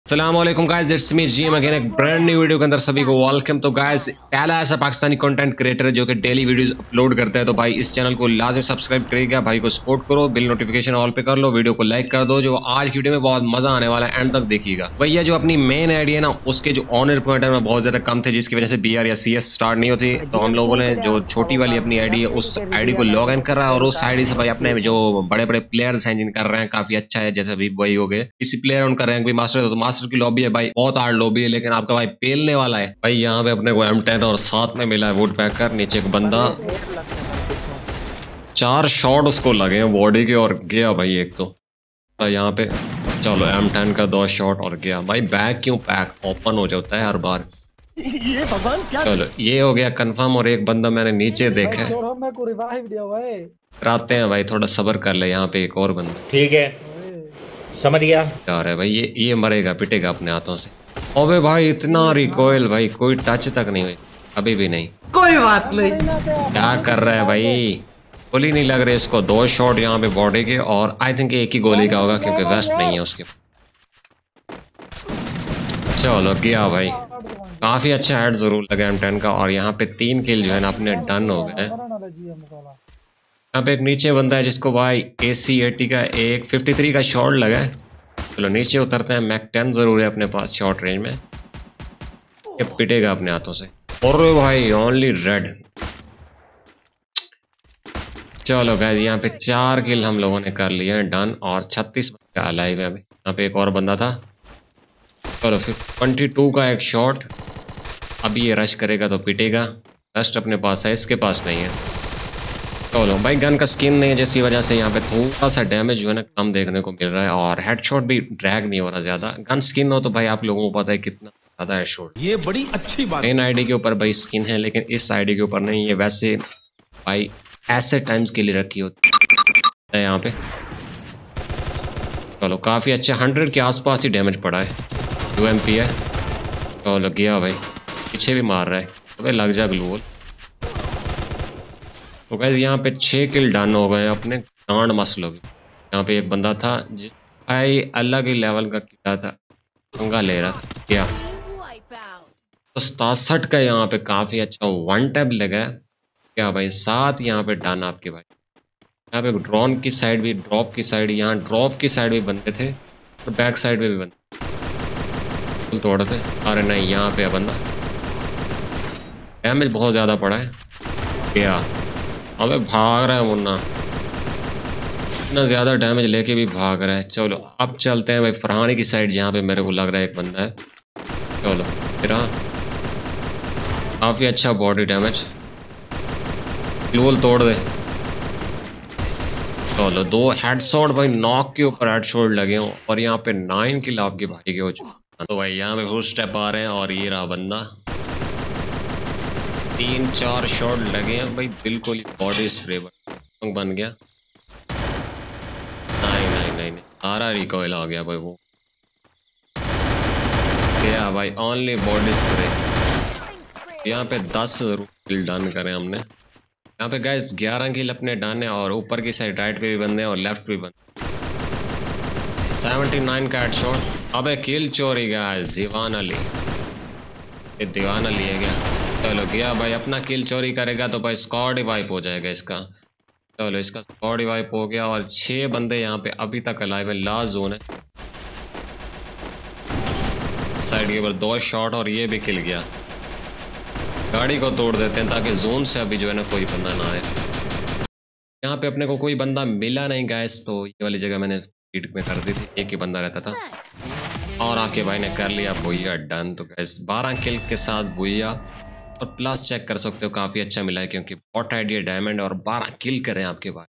अस्सलामुअलैकुम guys, it's me G again एक brand new video के अंदर सभी को वेलकम। तो गाइस, पहला ऐसा पाकिस्तानी कंटेंट क्रिएटर है जो कि डेली वीडियोस अपलोड करता है, तो भाई इस चैनल को लाजमी सब्सक्राइब करिएगा, भाई को सपोर्ट करो, बिल नोटिफिकेशन ऑल पे कर लो, वीडियो को लाइक कर दो। जो आज की वीडियो में बहुत मजा आने वाला है, एंड तक देखिएगा। भैया जो अपनी मेन आईडी है ना, उसके जो ऑनर पॉइंट है बहुत ज्यादा कम थे, जिसकी वजह से बीआर या सीएस स्टार्ट नहीं होती। तो हम लोगों ने जो छोटी वाली अपनी आईडी है उस आईडी को लॉग इन कर रहा है, और उस आईडी से भाई अपने जो बड़े बड़े प्लेयर्स हैं जिन कर रहे हैं काफी अच्छा है, जैसे अभी वही हो गए किसी प्लेयर उनका रैंक भी मास्टर है, तो मास्टर की लॉबी है भाई, बहुत हार्ड लॉबी है, लेकिन आपका भाई पेलने वाला है भाई। यहाँ पे अपने को M10 और साथ में मिला है वुड पैकर। नीचे एक बंदा, 4 शॉट उसको लगे हैं बॉडी के और गया भाई एक तो यहाँ पे। चलो M10 का 2 शॉट और गया भाई। बैग क्यों पैक ओपन हो जाता है हर बार। ये भगवान क्या। चलो ये हो गया कंफर्म। और एक बंदा मैंने नीचे देखा है, कराते हैं भाई, थोड़ा सब्र कर ले। यहाँ पे एक और बंदा, ठीक है समझ गया यार है भाई, ये मरेगा पिटेगा अपने हाथों से। अबे भाई इतना रिकॉइल भाई, कोई टच तक नहीं हुई अभी भी नहीं। कोई बात नहीं। क्या कर रहा है भाई, गोली नहीं लग रही इसको। 2 शॉट यहाँ पे बॉडी के, और आई थिंक एक ही गोली का होगा क्योंकि वेस्ट नहीं है उसके। चलो गया भाई, काफी अच्छा हेड जरूर लगा M10 का। और यहाँ पे 3 किल जो है ना अपने डन हो गए। यहाँ पे एक नीचे बंदा है जिसको भाई AC-80 का एक 53 का शॉट लगा है। चलो नीचे उतरते हैं। मैक 10 जरूर है अपने पास शॉर्ट रेंज में, ये पिटेगा अपने हाथों से। और भाई ओनली रेड। चलो गाइस, यहाँ पे 4 किल हम लोगों ने कर लिए हैं डन, और 36 बंदा अलाइव है अभी। यहाँ पे एक और बंदा था। चलो फिर 22 का एक शॉट, अभी ये रश करेगा तो पिटेगा। रश अपने पास है, इसके पास नहीं है। चलो भाई, गन का स्किन नहीं है जिसकी वजह से यहाँ पे थोड़ा सा डैमेज जो है ना कम देखने को मिल रहा है, और हेडशॉट भी ड्रैग नहीं हो रहा ज्यादा। गन स्किन हो तो भाई आप लोगों को पता है कितना ज्यादा हेडशॉट। ये बड़ी अच्छी बात। मेन आईडी के ऊपर भाई स्किन है, लेकिन इस आईडी के ऊपर नहीं है। वैसे भाई ऐसे टाइम्स के लिए रखी होती है यहाँ पे। चलो काफी अच्छा, 100 के आसपास ही डैमेज पड़ा है। UMP है। चलो गया भाई, पीछे भी मार रहा है। तो लग जा ग्लू। तो गाइस यहाँ पे 6 किल डन हो गए अपने गांड मसलो भी। यहाँ पे एक बंदा था जिस भाई अलग ही लेवल का कीड़ा था, पंगा ले रहा था क्या। तो 67 का यहाँ पे काफी अच्छा 1 टैप लगा क्या भाई। 7 यहाँ पे डन आपके भाई। यहाँ पे ड्रोन की साइड भी, ड्रॉप की साइड, यहाँ ड्रॉप की साइड भी बंदे थे, और बैक साइड में भी बंदे तोड़े थे। अरे नहीं, यहाँ पे बंदा, डैमेज बहुत ज्यादा पड़ा है क्या। अबे भाग रहा है मुन्ना, इतना ज्यादा डैमेज लेके भी भाग रहा है। चलो अब चलते हैं भाई फरहानी की साइड, जहाँ पे मेरे को लग रहा है एक बंदा है। चलो फिर काफी अच्छा बॉडी डैमेज, ग्लूल तोड़ दे। चलो 2 हेडशॉट भाई, नॉक के ऊपर हेडशॉट लगे हों, और यहाँ पे 9 किल आपके भाई के हो चुके। तो भाई यहाँ पे फुल स्टेप आ रहे हैं, और ये रहा बंदा। 3-4 शॉट लगे हैं भाई, बिल्कुल ही बॉडी स्प्रे बन गया। नहीं, सारा रिकॉइल आ गया भाई। वो क्या भाई, ओनली बॉडी स्प्रे। यहाँ पे 10 जरूर किल डन करें हमने। यहाँ पे गाइस 11 किल अपने डन है, और ऊपर की साइड राइट पे भी बंदे हैं और लेफ्ट पे भी बंदे। 79 का हेडशॉट। अबे किल चोरी गाइस, दीवान अली, ये दीवान अली है क्या। चलो गया भाई, अपना किल चोरी करेगा तो भाई स्क्वाड ही वाइप हो जाएगा इसका। चलो इसका स्क्वाड ही वाइप हो गया, और 6 बंदे यहाँ पे अभी तक अलाइव है। लास्ट जोन है साइड के ऊपर, 2 शॉट और ये भी किल गया। गाड़ी को तोड़ देते हैं ताकि जोन से अभी जो है ना कोई बंदा ना आए। यहाँ पे अपने को कोई बंदा मिला नहीं गैस, तो ये वाली जगह मैंने स्पीड में कर दी थी, एक ही बंदा रहता था, और आके भाई ने कर लिया भुइया डन। तो गैस 12 किल के साथ भुइया, और प्लस चेक कर सकते हो काफी अच्छा मिला है, क्योंकि बॉट आईडी डायमंड और 12 किल करें आपके भाई।